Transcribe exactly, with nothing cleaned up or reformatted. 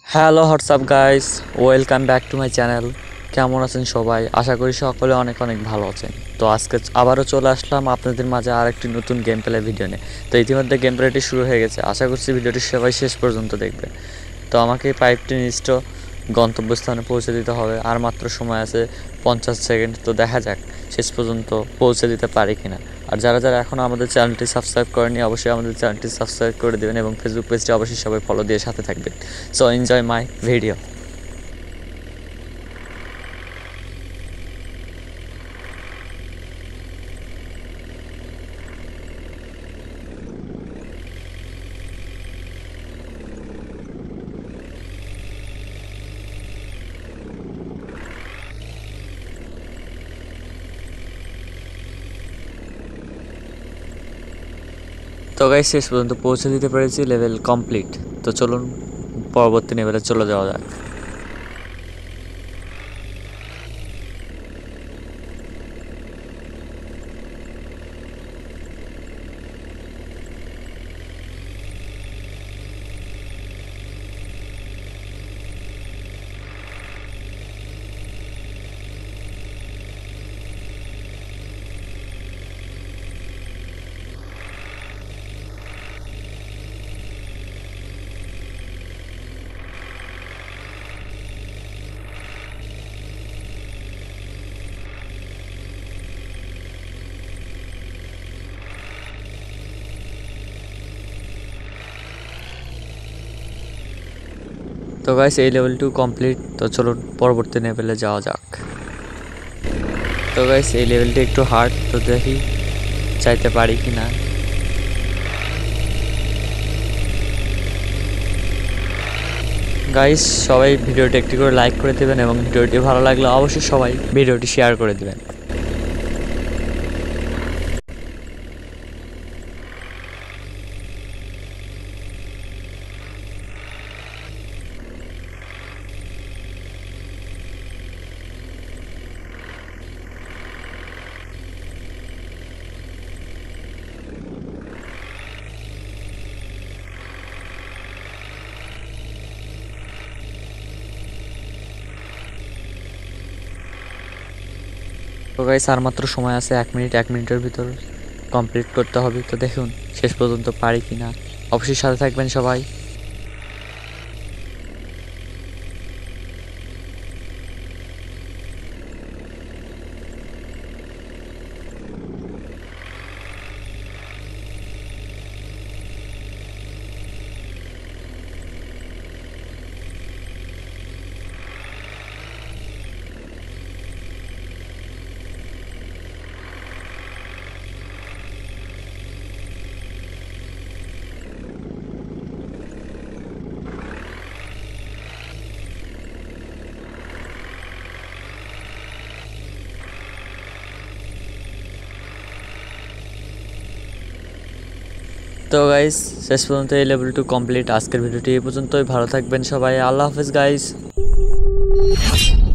Hello WhatsApp guys, welcome back to my channel. কেমন আছেন সবাই? আশা করি সকলে অনেক অনেক ভালো আছেন। তো আজকে আবারও চলে আসলাম আপনাদের মাঝে আর একটি নতুন গেম প্লে ভিডিও নিয়ে। তো ইতিমধ্যে গেম প্লেটি শুরু হয়ে গেছে, আশা করছি ভিডিওটি সবাই শেষ পর্যন্ত দেখবে। তো আমাকে পাইপটি নির্দিষ্ট গন্তব্যস্থানে পৌঁছে দিতে হবে, আর মাত্র সময় আছে পঞ্চাশ সেকেন্ড। তো দেখা যাক শেষ পর্যন্ত পৌঁছে দিতে পারি কিনা। আর যারা যারা এখনও আমাদের চ্যানেলটি সাবস্ক্রাইব করেনি, অবশ্যই আমাদের চ্যানেলটি সাবস্ক্রাইব করে দেবেন এবং ফেসবুক পেজটি অবশ্যই সবাই ফলো দিয়ে সাথে থাকবেন। So enjoy my video. তো গাইস শেষ পর্যন্ত পৌঁছে দিতে পেরেছি, লেভেল কমপ্লিট। তো চলুন পরবর্তী লেভেলে চলে যাওয়া যাক। তো গাইস এই লেভেলটু কমপ্লিট। তো চলুন পরবর্তী লেভেলে যাওয়া যাক। তো গাইস এই লেভেলটি একটু হার্ড, তো দেখি চাইতে পারি কি না। গাইস সবাই ভিডিওটি একটি করে লাইক করে দেবেন এবং ভিডিওটি ভালো লাগলে অবশ্যই সবাই ভিডিওটি শেয়ার করে দেবেন। তো গাইস আর মাত্র সময় আছে এক মিনিট, এক মিনিটের ভিতর কমপ্লিট করতে হবে। তো দেখুন শেষ পর্যন্ত পারি কি না। অবশ্যই সাথে থাকবেন সবাই। তো গাইস শেষ পর্যন্ত এই লেভেল টু কমপ্লিট। আজকের ভিডিওটি এই পর্যন্তই। ভালো থাকবেন সবাই। আল্লাহ হাফেজ গাইস।